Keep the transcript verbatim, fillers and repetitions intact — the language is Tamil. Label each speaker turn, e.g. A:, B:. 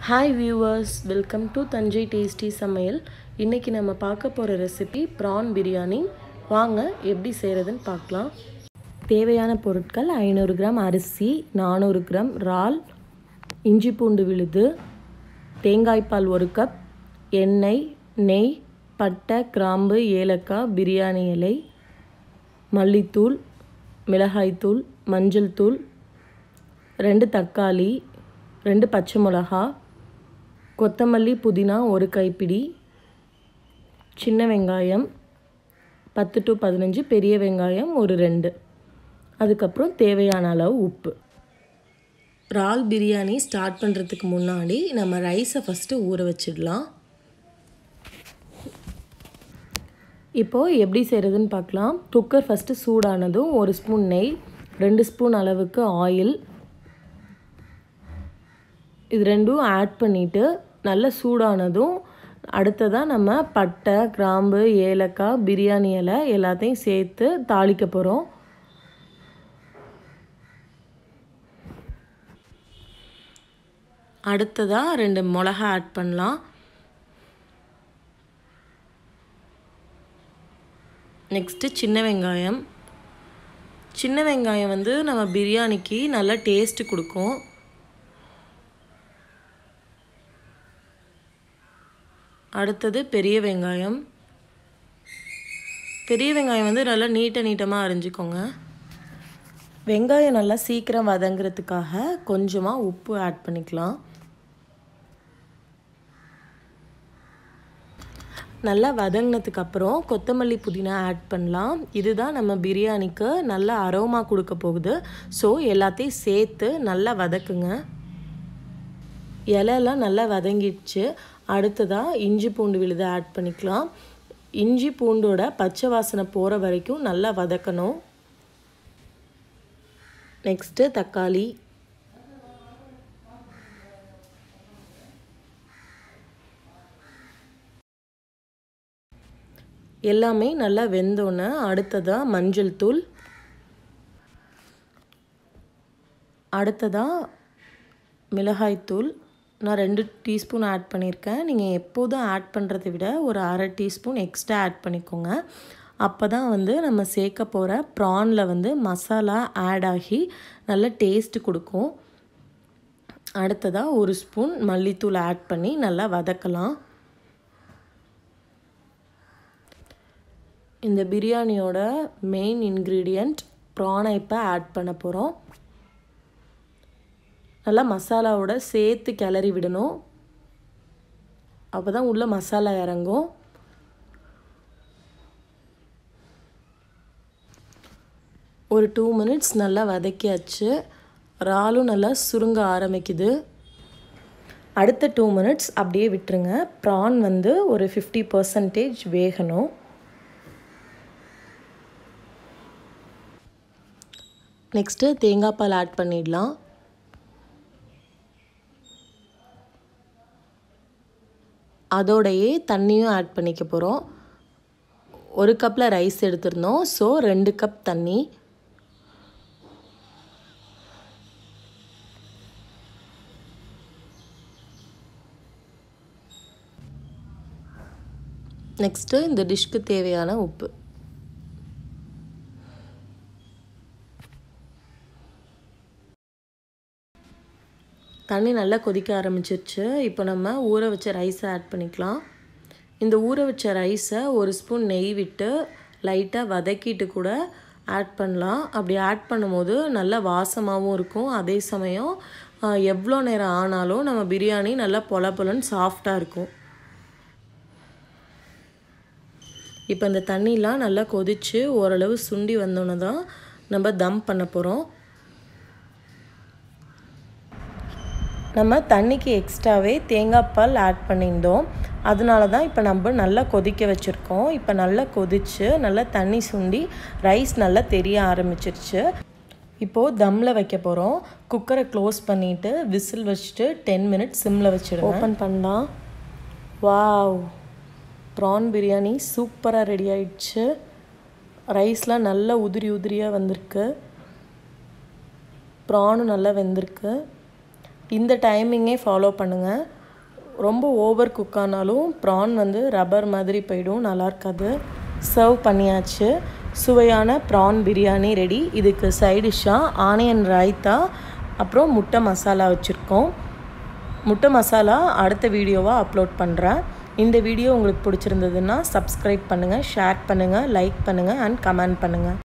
A: Hi viewers, welcome to Thanjai Tasty சமையல். இன்னைக்கு நம்ம பார்க்க போற ரெசிபி prawn biryani. வாங்க எப்படி செய்யறதுன்னு பார்க்கலாம். தேவையான பொருட்கள் ஐநூறு கிராம் அரிசி, நானூறு கிராம் இறால், இஞ்சி பூண்டு விழுது, தேங்காய் பால் ஒரு கப், எண்ணெய், நெய், பட்டை, கிராம்பு, ஏலக்காய், பிரியாணி இலை, மல்லித்தூள், மிளகாய் தூள், மஞ்சள் தூள், ரெண்டு தக்காளி, ரெண்டு பச்சை மிளகாய், கொத்தமல்லி புதினா ஒரு கைப்பிடி, சின்ன வெங்காயம் பத்து டு பதினஞ்சு, பெரிய வெங்காயம் ஒரு ரெண்டு, அதுக்கப்புறம் தேவையான அளவு உப்பு. இறால் பிரியாணி ஸ்டார்ட் பண்ணுறதுக்கு முன்னாடி நம்ம ரைஸை ஃபஸ்ட்டு ஊற வச்சிடலாம். இப்போது எப்படி செய்கிறதுன்னு பார்க்கலாம். குக்கர் ஃபஸ்ட்டு சூடானதும் ஒரு ஸ்பூன் நெய், ரெண்டு ஸ்பூன் அளவுக்கு ஆயில், இது ரெண்டும் ஆட் பண்ணிவிட்டு நல்லா சூடானதும் அடுத்ததாக நம்ம பட்டை, கிராம்பு, ஏலக்காய், பிரியாணி இலை எல்லாத்தையும் சேர்த்து தாளிக்க போகிறோம். அடுத்ததாக ரெண்டு மிளகா ஆட் பண்ணலாம். நெக்ஸ்ட்டு சின்ன வெங்காயம். சின்ன வெங்காயம் வந்து நம்ம பிரியாணிக்கு நல்லா டேஸ்ட்டு கொடுக்கும். அடுத்தது பெரிய வெங்காயம். பெரிய வெங்காயம் வந்து நல்லா நீட்ட நீட்டமாக அரிஞ்சிக்கோங்க. வெங்காயம் நல்லா சீக்கிரம் வதங்கிறதுக்காக கொஞ்சமாக உப்பு ஆட் பண்ணிக்கலாம். நல்லா வதங்கினதுக்கப்புறம் கொத்தமல்லி புதினா ஆட் பண்ணலாம். இதுதான் நம்ம பிரியாணிக்கு நல்ல அரோமா கொடுக்க போகுது. ஸோ எல்லாத்தையும் சேர்த்து நல்லா வதக்குங்க. இலையெல்லாம் நல்லா வதங்கிடுச்சு. அடுத்ததாக இஞ்சி பூண்டு விழுதை ஆட் பண்ணிக்கலாம். இஞ்சி பூண்டோட பச்சை வாசனை போகிற வரைக்கும் நல்லா வதக்கணும். நெக்ஸ்ட்டு தக்காளி, எல்லாமே நல்லா வெந்தோன்னே அடுத்ததாக மஞ்சள் தூள், அடுத்ததாக மிளகாய்த்தூள். நான் ரெண்டு டீஸ்பூன் ஆட் பண்ணியிருக்கேன். நீங்கள் எப்போதும் ஆட் பண்ணுறதை விட ஒரு அரை டீஸ்பூன் எக்ஸ்ட்ரா ஆட் பண்ணிக்கோங்க. அப்போ தான் வந்து நம்ம சேர்க்க போகிற ப்ரானில் வந்து மசாலா ஆட் ஆகி நல்ல டேஸ்ட்டு கொடுக்கும். அடுத்ததாக ஒரு ஸ்பூன் மல்லித்தூள் ஆட் பண்ணி நல்லா வதக்கலாம். இந்த பிரியாணியோட மெயின் இன்க்ரீடியண்ட் ப்ரானை இப்போ ஆட் பண்ண போகிறோம். நல்லா மசாலாவோட சேர்த்து கிளறி விடணும். அப்போ தான் உள்ள மசாலா இறங்கும். ஒரு டூ மினிட்ஸ் நல்லா வதக்கியாச்சு. இறாலும் நல்லா சுருங்க ஆரம்பிக்குது. அடுத்த டூ மினிட்ஸ் அப்படியே விட்டுருங்க. ப்ரான் வந்து ஒரு ஃபிஃப்டி பர்சன்டேஜ் வேகணும். நெக்ஸ்ட்டு தேங்காய் பால் ஆட் பண்ணிடலாம். அதோடையே தண்ணியும் ஆட் பண்ணிக்க போகிறோம். ஒரு கப்பில் ரைஸ் எடுத்துருந்தோம். ஸோ ரெண்டு கப் தண்ணி. நெக்ஸ்ட்டு இந்த டிஷ்க்கு தேவையான உப்பு. தண்ணி நல்லா கொதிக்க ஆரம்பிச்சிருச்சு. இப்போ நம்ம ஊற வச்ச ரைஸை ஆட் பண்ணிக்கலாம். இந்த ஊற வச்ச ரைஸை ஒரு ஸ்பூன் நெய் விட்டு லைட்டாக வதக்கிட்டு கூட ஆட் பண்ணலாம். அப்படி ஆட் பண்ணும்போது நல்லா வாசமாகவும் இருக்கும். அதே சமயம் எவ்வளோ நேரம் ஆனாலும் நம்ம பிரியாணி நல்லா பொல பொலன்னு சாஃப்டாக இருக்கும். இப்போ இந்த தண்ணிலாம் நல்லா கொதித்து ஓரளவு சுண்டி வந்தோன்னே தான் நம்ம தம் பண்ண போகிறோம். நம்ம தண்ணிக்கு எக்ஸ்ட்ராவே தேங்காய் பால் ஆட் பண்ணியிருந்தோம். அதனால தான் இப்போ நம்ம நல்லா கொதிக்க வச்சுருக்கோம். இப்போ நல்லா கொதித்து நல்லா தண்ணி சுண்டி ரைஸ் நல்லா தெரிய ஆரம்பிச்சிருச்சு. இப்போது தம்மில் வைக்க போகிறோம். குக்கரை க்ளோஸ் பண்ணிவிட்டு விசில் வச்சுட்டு டென் மினிட்ஸ் சிம்மில் வச்சுடுவோம். ஓப்பன் பண்ணலாம். வாவ், ப்ரான் பிரியாணி சூப்பராக ரெடி ஆயிடுச்சு. ரைஸ்லாம் நல்லா உதிரி உதிரியாக வந்திருக்கு. ப்ரானும் நல்லா வெந்திருக்கு. இந்த டைமிங்கே ஃபாலோ பண்ணுங்கள். ரொம்ப ஓவர் குக் ஆனாலும் ப்ரான் வந்து ரப்பர் மாதிரி போயிடும், நல்லா இருக்காது. சர்வ் பண்ணியாச்சு. சுவையான ப்ரான் பிரியாணி ரெடி. இதுக்கு சைடிஷ்ஷாக ஆனியன் ரைத்தா அப்புறம் முட்டை மசாலா வச்சுருக்கோம். முட்டை மசாலா அடுத்த வீடியோவாக அப்லோட் பண்ணுறேன். இந்த வீடியோ உங்களுக்கு பிடிச்சிருந்ததுன்னா சப்ஸ்கிரைப் பண்ணுங்கள், ஷேர் பண்ணுங்கள், லைக் பண்ணுங்கள் அண்ட் கமெண்ட் பண்ணுங்கள்.